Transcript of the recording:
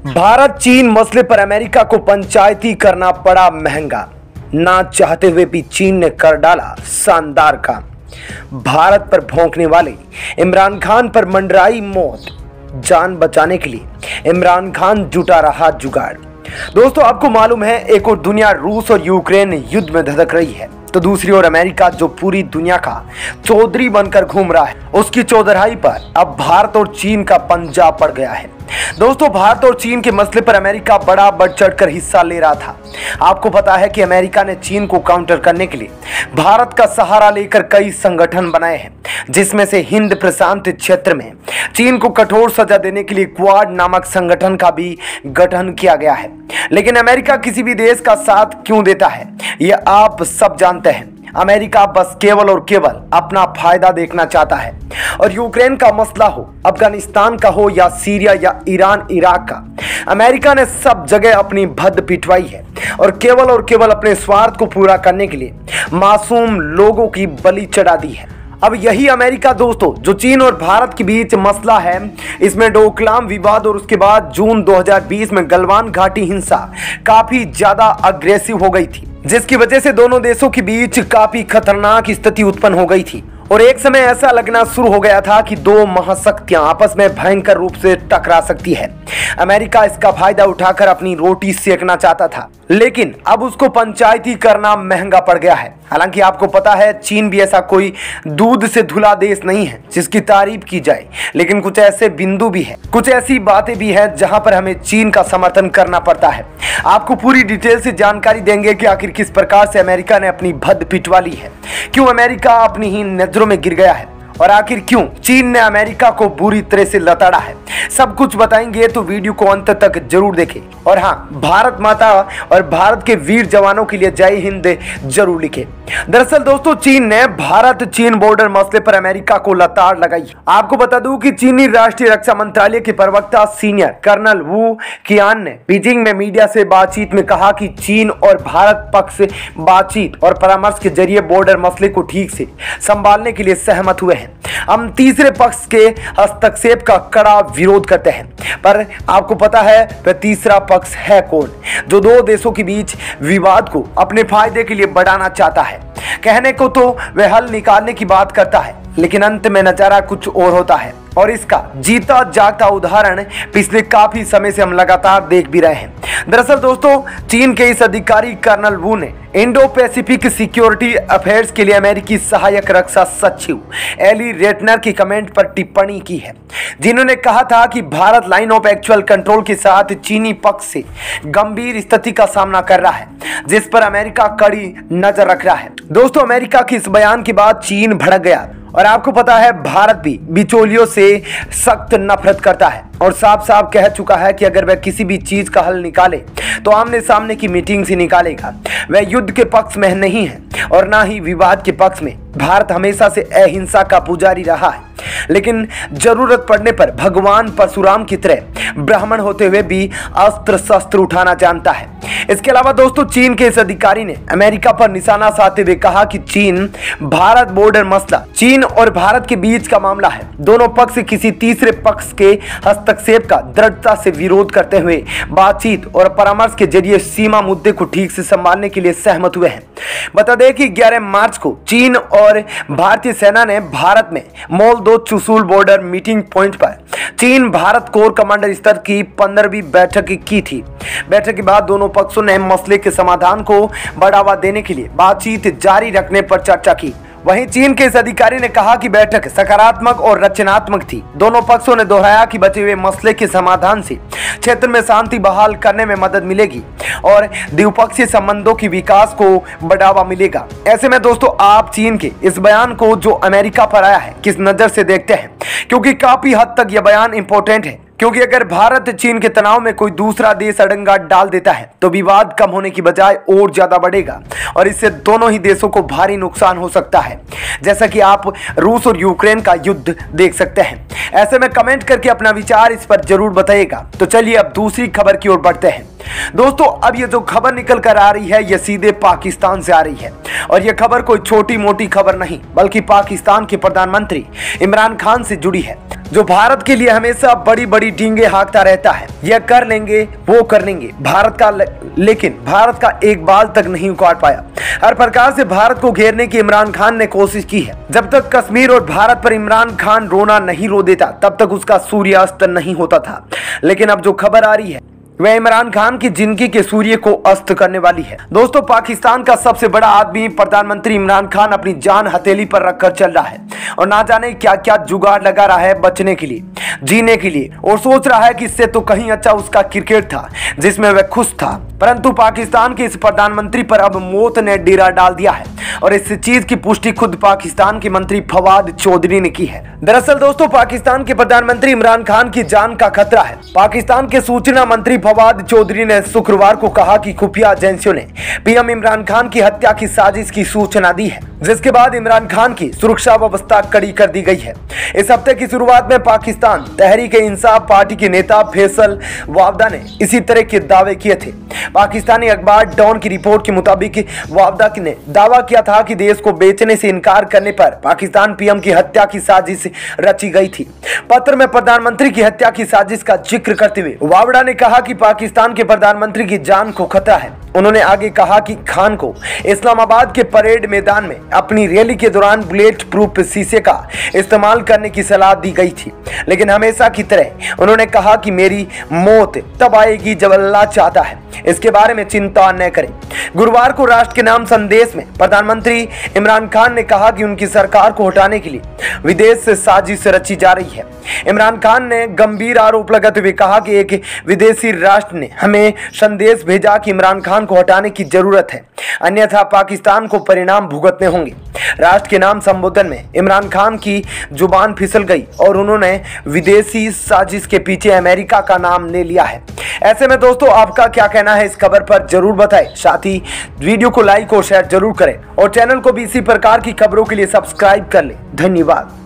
भारत चीन मसले पर अमेरिका को पंचायती करना पड़ा महंगा। ना चाहते हुए भी चीन ने कर डाला शानदार काम। भारत पर भौंकने वाले इमरान खान पर मंडराई मौत। जान बचाने के लिए इमरान खान जुटा रहा जुगाड़। दोस्तों, आपको मालूम है, एक और दुनिया रूस और यूक्रेन युद्ध में धधक रही है, तो दूसरी ओर अमेरिका जो पूरी दुनिया का चौधरी बनकर घूम रहा है, उसकी चौधराई पर अब भारत और चीन का पंजा पड़ गया है। दोस्तों, भारत और चीन के मसले पर अमेरिका बड़ा बढ़ चढ़कर हिस्सा ले रहा था। आपको पता है कि अमेरिका ने चीन को काउंटर करने के लिए भारत का सहारा लेकर कई संगठन बनाए हैं, जिसमें से हिंद प्रशांत क्षेत्र में चीन को कठोर सजा देने के लिए क्वाड नामक संगठन का भी गठन किया गया है। लेकिन अमेरिका किसी भी देश का साथ क्यों देता है, यह आप सब जानते हैं। अमेरिका बस केवल और केवल अपना फायदा देखना चाहता है, और यूक्रेन का मसला हो, अफगानिस्तान का हो या सीरिया या ईरान इराक का, अमेरिका ने सब जगह अपनी भद्द पिटवाई है और केवल अपने स्वार्थ को पूरा करने के लिए मासूम लोगों की बलि चढ़ा दी है। अब यही अमेरिका दोस्तों, जो चीन और भारत के बीच मसला है, इसमें डोकलाम विवाद और उसके बाद जून 2020 में गलवान घाटी हिंसा काफी ज्यादा अग्रेसिव हो गई थी, जिसकी वजह से दोनों देशों के बीच काफी खतरनाक स्थिति उत्पन्न हो गई थी। और एक समय ऐसा लगना शुरू हो गया था कि दो महाशक्तियां आपस में भयंकर रूप से टकरा सकती है। अमेरिका इसका फायदा उठाकर अपनी रोटी सेकना चाहता था, लेकिन अब उसको पंचायती करना महंगा पड़ गया है। हालांकि आपको पता है, चीन भी ऐसा कोई दूध से धुला देश नहीं है जिसकी तारीफ की जाए, लेकिन कुछ ऐसे बिंदु भी है, कुछ ऐसी बातें भी है जहां पर हमें चीन का समर्थन करना पड़ता है। आपको पूरी डिटेल से जानकारी देंगे कि आखिर किस प्रकार से अमेरिका ने अपनी भद्द पिटवा ली है, क्यों अमेरिका अपनी ही नजरों में गिर गया है, और आखिर क्यों चीन ने अमेरिका को बुरी तरह से लताड़ा है। सब कुछ बताएंगे, तो वीडियो को अंत तक जरूर देखें। और हाँ, भारत माता और भारत के वीर जवानों के लिए जय हिंद जरूर लिखें। दरअसल दोस्तों, चीन ने भारत चीन बॉर्डर मसले पर अमेरिका को लताड़ लगाई। आपको बता दूं कि चीनी राष्ट्रीय रक्षा मंत्रालय के प्रवक्ता सीनियर कर्नल वू कियान ने बीजिंग में मीडिया से बातचीत में कहा कि चीन और भारत पक्ष बातचीत और परामर्श के जरिए बॉर्डर मसले को ठीक से संभालने के लिए सहमत हुए हैं। हम तीसरे पक्ष के हस्तक्षेप का कड़ा विरोध करते हैं, पर आपको पता है वह तीसरा पक्ष है कौन, जो दो देशों के बीच विवाद को अपने फायदे के लिए बढ़ाना चाहता है। कहने को तो वह हल निकालने की बात करता है, लेकिन अंत में नजारा कुछ और होता है, और इसका जीता जागता उदाहरण पिछले काफी समय से हम लगातार देख भी रहे हैं। दरअसल दोस्तों, चीन के इस अधिकारी कर्नल वू ने इंडो पैसिफिक सिक्योरिटी अफेयर्स के लिए अमेरिकी सहायक रक्षा सचिव एली रेटनर की कमेंट पर टिप्पणी की है, जिन्होंने कहा था कि Bharat line of actual control के साथ चीनी पक्ष से गंभीर स्थिति का सामना कर रहा है, जिस पर अमेरिका कड़ी नजर रख रहा है। दोस्तों, अमेरिका के इस बयान के बाद चीन भड़क गया, और आपको पता है भारत भी बिचौलियों से सख्त नफरत करता है और साफ साफ कह चुका है कि अगर वह किसी भी चीज का हल निकाले तो आमने सामने की मीटिंग से निकालेगा। वह युद्ध के पक्ष में नहीं है और ना ही विवाद के पक्ष में। भारत हमेशा से अहिंसा का पुजारी रहा है, लेकिन जरूरत पड़ने पर भगवान परशुराम की तरह ब्राह्मण होते हुए भी अस्त्र शस्त्र उठाना जानता है। इसके अलावा दोस्तों, चीन के इस अधिकारी ने अमेरिका पर निशाना साधते हुए कहा कि चीन भारत बॉर्डर मसला चीन और भारत के बीच का मामला है। दोनों पक्ष किसी तीसरे पक्ष के हस्तक्षेप का दृढ़ता से विरोध करते हुए बातचीत और परामर्श के जरिए सीमा मुद्दे को ठीक से संभालने के लिए सहमत हुए हैं। बता दें कि 11 मार्च को चीन और भारतीय सेना ने भारत में Moldo Chushul border meeting point पर चीन भारत कोर कमांडर स्तर की 15वीं बैठक की थी। बैठक के बाद दोनों पक्षों ने मसले के समाधान को बढ़ावा देने के लिए बातचीत जारी रखने पर चर्चा की। वहीं चीन के इस अधिकारी ने कहा कि बैठक सकारात्मक और रचनात्मक थी। दोनों पक्षों ने दोहराया कि बचे हुए मसले के समाधान से क्षेत्र में शांति बहाल करने में मदद मिलेगी और द्विपक्षीय संबंधों की विकास को बढ़ावा मिलेगा। ऐसे में दोस्तों, आप चीन के इस बयान को जो अमेरिका पर आया है किस नजर से देखते हैं, क्योंकि काफी हद तक यह बयान इंपॉर्टेंट है। क्योंकि अगर भारत चीन के तनाव में कोई दूसरा देश अड़ंगा डाल देता है तो विवाद कम होने की बजाय और ज्यादा बढ़ेगा, और इससे दोनों ही देशों को भारी नुकसान हो सकता है, जैसा कि आप रूस और यूक्रेन का युद्ध देख सकते हैं। ऐसे में कमेंट करके अपना विचार इस पर जरूर बताइएगा। तो चलिए अब दूसरी खबर की ओर बढ़ते हैं। दोस्तों अब ये जो खबर निकल कर आ रही है ये सीधे पाकिस्तान से आ रही है और ये खबर कोई छोटी मोटी खबर नहीं बल्कि पाकिस्तान के प्रधानमंत्री इमरान खान से जुड़ी है, जो भारत के लिए हमेशा बड़ी बड़ी डींगे हाँकता रहता है। यह कर लेंगे वो कर लेंगे लेकिन भारत का एक बाल तक नहीं उखाड़ पाया। हर प्रकार से भारत को घेरने की इमरान खान ने कोशिश की है। जब तक कश्मीर और भारत पर इमरान खान रोना नहीं रो देता तब तक उसका सूर्यास्त नहीं होता था। लेकिन अब जो खबर आ रही है वह इमरान खान की जिंदगी के सूर्य को अस्त करने वाली है। दोस्तों पाकिस्तान का सबसे बड़ा आदमी प्रधानमंत्री इमरान खान अपनी जान हथेली पर रखकर चल रहा है और ना जाने क्या क्या जुगाड़ लगा रहा है बचने के लिए, जीने के लिए, और सोच रहा है कि इससे तो कहीं अच्छा उसका क्रिकेट था जिसमें वह खुश था। परंतु पाकिस्तान के इस प्रधानमंत्री पर अब मौत ने डेरा डाल दिया है और इस चीज की पुष्टि खुद पाकिस्तान के मंत्री फवाद चौधरी ने की है। दरअसल दोस्तों पाकिस्तान के प्रधानमंत्री इमरान खान की जान का खतरा है। पाकिस्तान के सूचना मंत्री फवाद चौधरी ने शुक्रवार को कहा कि खुफिया एजेंसियों ने पीएम इमरान खान की हत्या की साजिश की सूचना दी है, जिसके बाद इमरान खान की सुरक्षा व्यवस्था कड़ी कर दी गई है। इस हफ्ते की शुरुआत में पाकिस्तान तहरीक-ए-इंसाफ पार्टी के नेता फैसल वावदा ने इसी तरह के दावे किए थे। पाकिस्तानी अखबार डॉन की रिपोर्ट के मुताबिक वावदा ने दावा किया था कि देश को बेचने से इनकार करने पर पाकिस्तान पीएम की हत्या की साजिश रची गई थी। पत्र में प्रधानमंत्री की हत्या की साजिश का जिक्र करते हुए वावड़ा ने कहा कि पाकिस्तान के प्रधानमंत्री की जान को खतरा है। उन्होंने आगे कहा कि खान को इस्लामाबाद के परेड मैदान में अपनी रैली के दौरान बुलेट प्रूफ शीशे का इस्तेमाल करने की सलाह दी गई थी, लेकिन हमेशा की तरह उन्होंने कहा कि मेरी मौत तब आएगी जब अल्लाह चाहता है, इसके बारे में चिंता न करें। गुरुवार को राष्ट्र के नाम संदेश में प्रधानमंत्री इमरान खान ने कहा कि उनकी सरकार को हटाने के लिए विदेश से साजिश रची जा रही है। इमरान खान ने गंभीर आरोप लगाते हुए कहा कि एक विदेशी राष्ट्र ने हमें संदेश भेजा कि इमरान खान को हटाने की जरूरत है, अन्यथा पाकिस्तान को परिणाम भुगतने होंगे। राष्ट्र के नाम संबोधन में इमरान खान की जुबान फिसल गई और उन्होंने विदेशी साजिश के पीछे अमेरिका का नाम ले लिया है। ऐसे में दोस्तों आपका क्या कहना है इस खबर पर जरूर बताएं। साथ ही वीडियो को लाइक और शेयर जरूर करें और चैनल को भी इसी प्रकार की खबरों के लिए सब्सक्राइब कर लें। धन्यवाद।